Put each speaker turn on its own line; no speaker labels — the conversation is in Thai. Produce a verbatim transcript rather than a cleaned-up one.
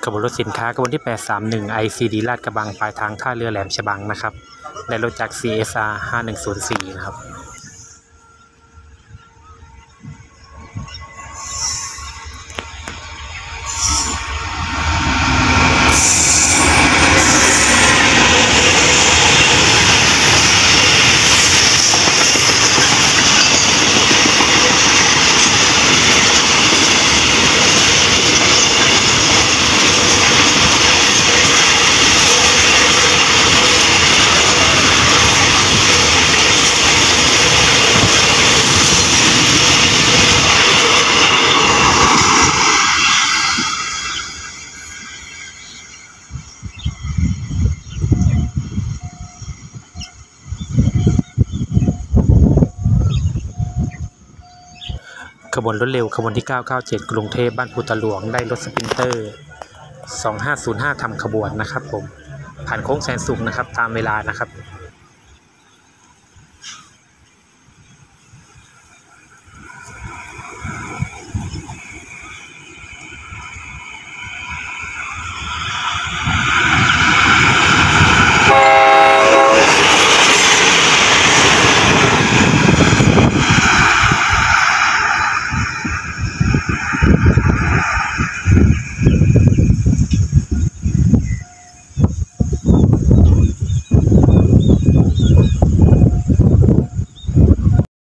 ขบวนรถสินค้าขบวนที่แปดสามหนึ่ง ไอ ซี ดี ลาดกระบังปลายทางท่าเรือแหลมฉบังนะครับและรถจาก ซี เอส อาร์ ห้าหนึ่งศูนย์สี่นะครับขบวนรถเร็วขบวนที่เก้าเก้าเจ็ดกรุงเทพบ้านพุทธหลวงได้รถสปรินเตอร์สองห้าศูนย์ห้าทำขบวนนะครับผมผ่านโค้งแสนสุขนะครับตามเวลานะครับ